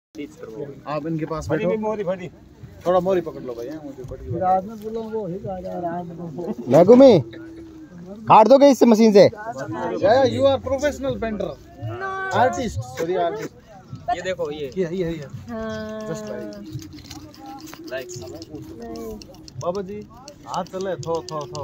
आप इनके पास बैठो। थोड़ा मोरी पकड़ लो भैया। मैगुमी काट दोगे इससे मशीन से? You are professional painter, artist, sorry artist. ये देखो ये जस्ट लाइक बाबा जी हाथ चले थो थो थो।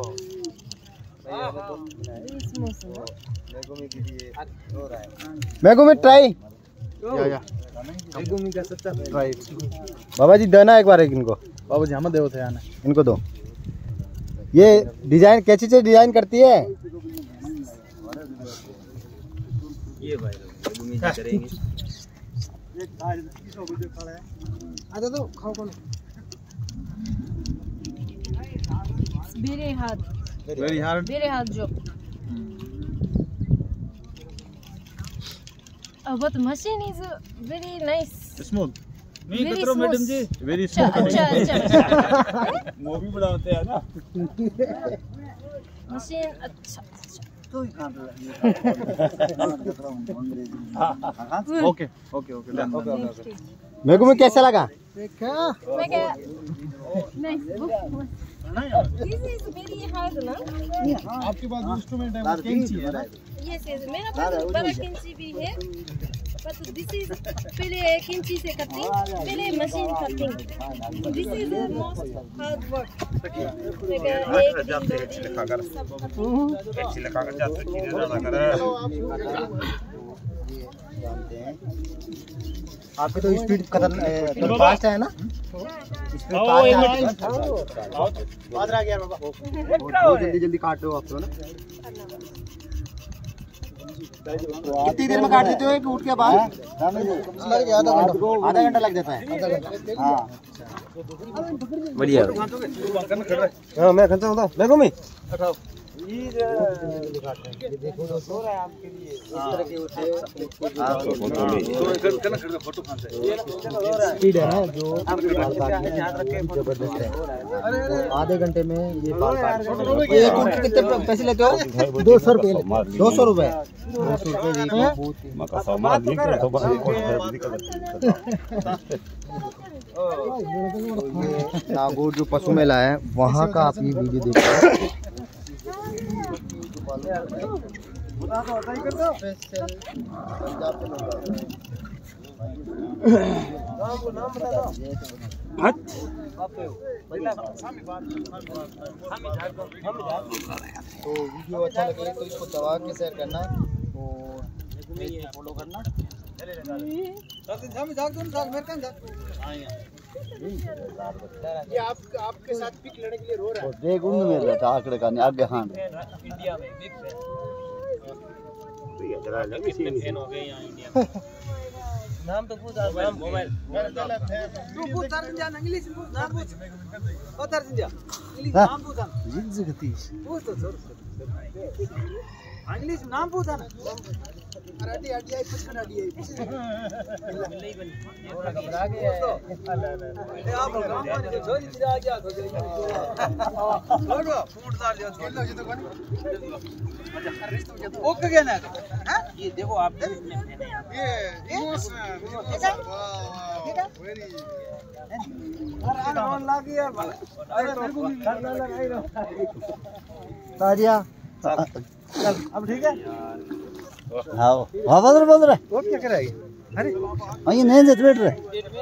Megumi try. या मैगुमी का सच्चा ट्राई। बाबा जी देना एक बार इनको। बाबा जी हम देव थे आने इनको दो। ये डिजाइन कैसी से डिजाइन करती है ये भाई मैगुमी जी करेंगे। आजा तो खाओ कौन। मेरे हाथ जो but machine is very nice, smooth. very smooth madam ji very अच्छा अच्छा मूवी बनाते हैं ना। मशीन अच्छा ओके ओके ओके। मैगुमी कैसा लगा? मैं क्या नहीं this is very hard ना। आपके पास इंस्ट्रूमेंट है वो कैंची है ना? yes मेरा पास बड़ा कैंची भी है but this is पहले कैंची से कटिंग पहले machine cutting this is the most hard work। आपकी तो स्पीड खतरनाक फास्ट है ना? जल्दी जल्दी काट दो आप तो ना। कितनी देर में काट देते हो एक उठ के बाद? आधा घंटा लग जाता है। हाँ बढ़िया। हाँ मैं खाता हूँ। मैगुमी स्पीड है ना जो जबरदस्त है। आधे घंटे में ये बाल काट। एक उठ के कितने पैसे लेते हो? 200 रुपये। 200 रुपये नागौर जो पशु मेला है वहाँ का आप ये वीडियो देखो। तो वीडियो अच्छा लगे तो इसको दबा के शेयर करना और फॉलो करना। ये आपके साथ पिक लेने के लिए रो रहा है। देख उन मेरे आंकड़े का आगे हां इंडिया में बिग कितने फैन हो गए यहाँ इंडिया में। नाम तो पूछ मोबाइल तू पूछ तर्जन इंग्लिश पूछ नाम पूछ ओ तर्जन इंग्लिश नाम पूछ जिन जगतीश पूछ तो इंग्लिश नाम पूछ ना। अरे आईटीआई कुछ बना दिया है मिल ही बनी घबरा गया है। ए आप काम पानी के छोरी गिरा आ गया तो छोड़ो फूटदार जो खेलो जी तो कौन ओके क्या ना है ये देखो आप ये वेरी अरे लग गया अरे लगाई रहो ताजिया चल अब ठीक है। हाँ बोल रहे वो क्या करेगी? अरे ये नहीं बैठ रहे।